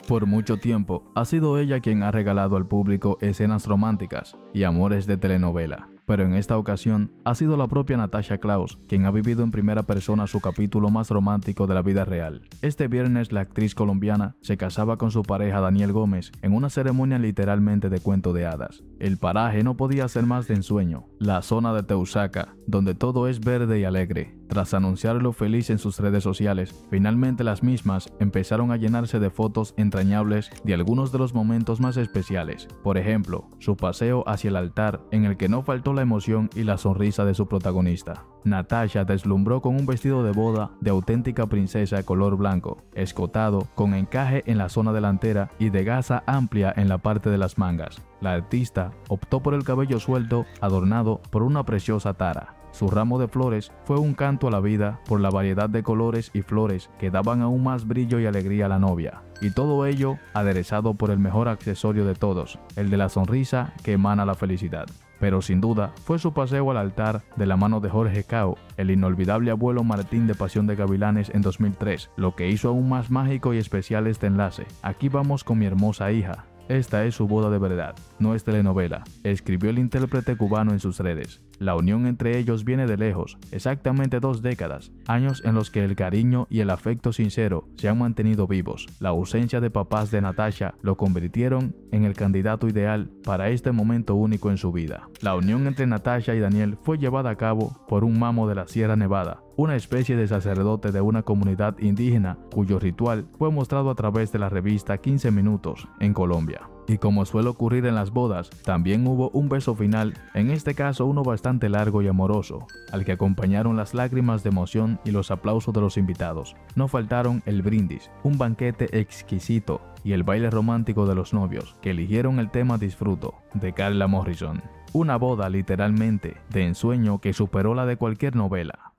Por mucho tiempo, ha sido ella quien ha regalado al público escenas románticas y amores de telenovela. Pero en esta ocasión, ha sido la propia Natasha Clouse quien ha vivido en primera persona su capítulo más romántico de la vida real. Este viernes, la actriz colombiana se casaba con su pareja Daniel Gómez en una ceremonia literalmente de cuento de hadas. El paraje no podía ser más de ensueño, la zona de Teusaca, donde todo es verde y alegre. Tras anunciarlo feliz en sus redes sociales, finalmente las mismas empezaron a llenarse de fotos entrañables de algunos de los momentos más especiales. Por ejemplo, su paseo hacia el altar, en el que no faltó la emoción y la sonrisa de su protagonista. Natasha deslumbró con un vestido de boda de auténtica princesa color blanco, escotado, con encaje en la zona delantera y de gasa amplia en la parte de las mangas. La artista optó por el cabello suelto, adornado por una preciosa tara. Su ramo de flores fue un canto a la vida por la variedad de colores y flores que daban aún más brillo y alegría a la novia. Y todo ello aderezado por el mejor accesorio de todos, el de la sonrisa que emana la felicidad. Pero sin duda fue su paseo al altar de la mano de Jorge Cao, el inolvidable abuelo Martín de Pasión de Gavilanes en 2003, lo que hizo aún más mágico y especial este enlace. Aquí vamos con mi hermosa hija. Esta es su boda de verdad, no es telenovela, escribió el intérprete cubano en sus redes. La unión entre ellos viene de lejos, exactamente 2 décadas, años en los que el cariño y el afecto sincero se han mantenido vivos. La ausencia de papás de Natasha lo convirtieron en el candidato ideal para este momento único en su vida. La unión entre Natasha y Daniel fue llevada a cabo por un mamo de la Sierra Nevada, una especie de sacerdote de una comunidad indígena cuyo ritual fue mostrado a través de la revista 15 Minutos en Colombia. Y como suele ocurrir en las bodas, también hubo un beso final, en este caso uno bastante largo y amoroso, al que acompañaron las lágrimas de emoción y los aplausos de los invitados. No faltaron el brindis, un banquete exquisito y el baile romántico de los novios, que eligieron el tema Disfruto, de Carla Morrison. Una boda literalmente de ensueño que superó la de cualquier novela.